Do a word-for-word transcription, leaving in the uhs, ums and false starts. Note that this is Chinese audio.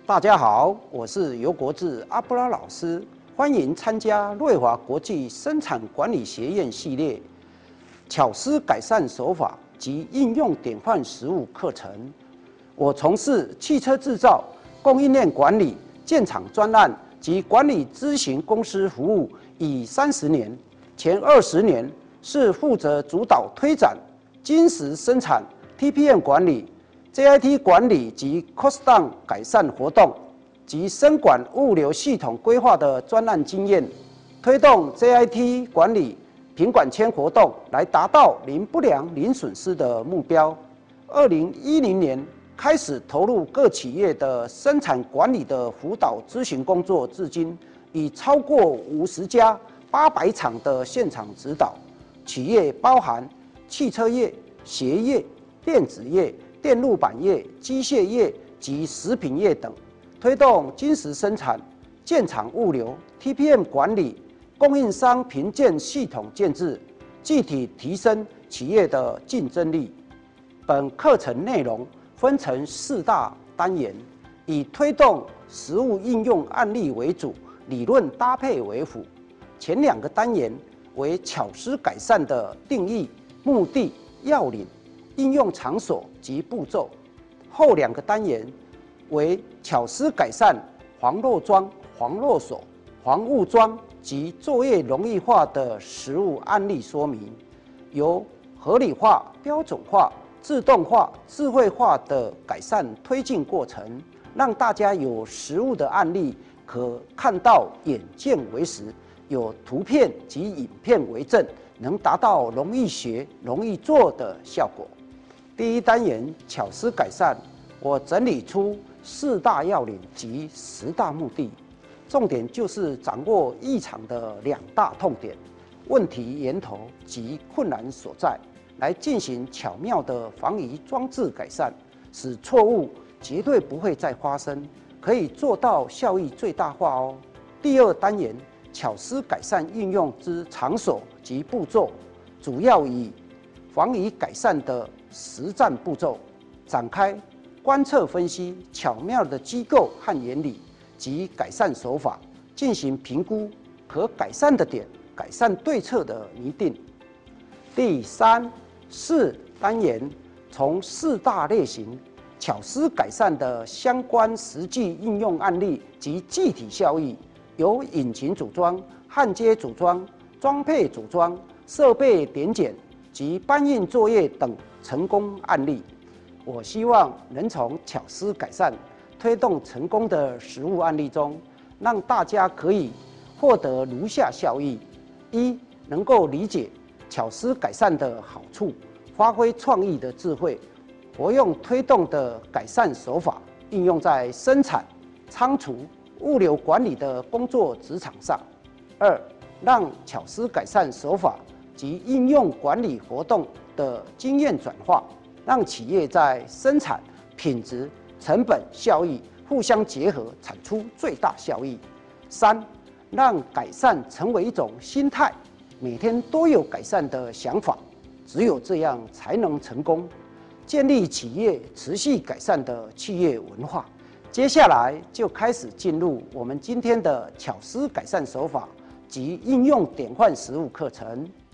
大家好，我是尤国志阿布拉老师，欢迎参加瑞华国际生产管理学院系列巧思改善手法及应用典范实务课程。我从事汽车制造、供应链管理、建厂专案及管理咨询公司服务已三十年，前二十年是负责主导推展金石生产、T P M 管理、J I T 管理及 Cost Down 改善活动及生管物流系统规划的专案经验，推动 J I T 管理品管签活动，来达到零不良、零损失的目标。二零一零年开始投入各企业的生产管理的辅导咨询工作，至今已超过五十家、八百场的现场指导。企业包含汽车业、鞋业、电子业、电路板业、机械业及食品业等，推动金石生产、建厂物流、T P M 管理、供应商评鉴系统建制，具体提升企业的竞争力。本课程内容分成四大单元，以推动实务应用案例为主，理论搭配为辅。前两个单元为巧思改善的定义、目的、要领、应用场所及步骤，后两个单元为巧思改善防漏桩、防漏锁、防误桩及作业容易化的实务案例说明，由合理化、标准化、自动化、智慧化的改善推进过程，让大家有实务的案例可看到，眼见为实，有图片及影片为证，能达到容易学、容易做的效果。第一单元巧思改善，我整理出四大要领及十大目的，重点就是掌握异常的两大痛点、问题源头及困难所在，来进行巧妙的防移装置改善，使错误绝对不会再发生，可以做到效益最大化哦。第二单元巧思改善运用之场所及步骤，主要以防移改善的实战步骤展开观测分析，巧妙的机构和原理及改善手法进行评估，可改善的点、改善对策的拟定。第三、四单元从四大类型巧思改善的相关实际应用案例及具体效益，由引擎组装、焊接组装、装配组装、设备点检及搬运作业等成功案例。我希望能从巧思改善推动成功的实务案例中，让大家可以获得如下效益：一、能够理解巧思改善的好处，发挥创意的智慧，活用推动的改善手法，应用在生产、仓储、物流管理的工作职场上；二、让巧思改善手法及应用管理活动的经验转化，让企业在生产、品质、成本、效益互相结合，产出最大效益；三、让改善成为一种心态，每天都有改善的想法，只有这样才能成功，建立企业持续改善的企业文化。接下来就开始进入我们今天的巧思改善手法及应用典范实务课程。